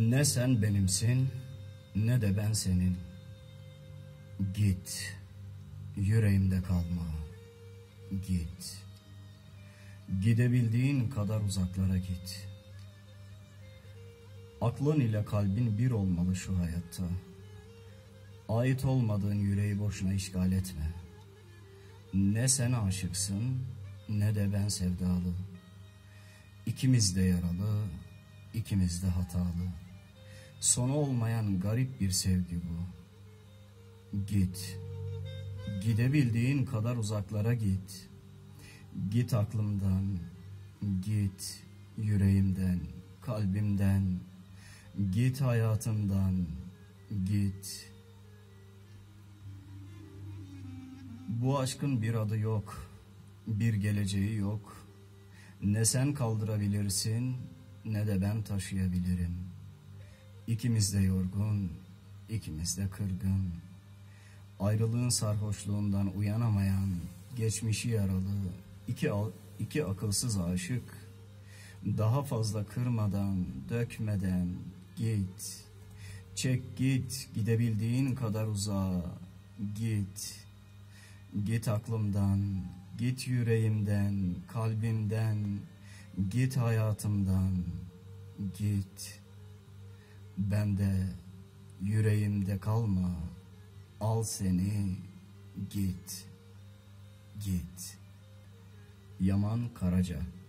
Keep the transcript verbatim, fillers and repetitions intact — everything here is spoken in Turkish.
Ne sen benimsin, ne de ben senin. Git, yüreğimde kalma, git. Gidebildiğin kadar uzaklara git. Aklın ile kalbin bir olmalı şu hayatta. Ait olmadığın yüreği boşuna işgal etme. Ne sen aşıksın, ne de ben sevdalı. İkimiz de yaralı, ikimiz de hatalı. Sonu olmayan garip bir sevgi bu. Git, gidebildiğin kadar uzaklara git. Git aklımdan, git yüreğimden, kalbimden. Git hayatımdan, git. Bu aşkın bir adı yok, bir geleceği yok. Ne sen kaldırabilirsin, ne de ben taşıyabilirim. İkimiz de yorgun, ikimiz de kırgın. Ayrılığın sarhoşluğundan uyanamayan, geçmişi yaralı, iki, iki akılsız aşık. Daha fazla kırmadan, dökmeden git. Çek git, gidebildiğin kadar uzağa git. Git aklımdan, git yüreğimden, kalbimden, git hayatımdan, git. Ben de yüreğimde kalma, al seni, git, git. Yaman Karaca.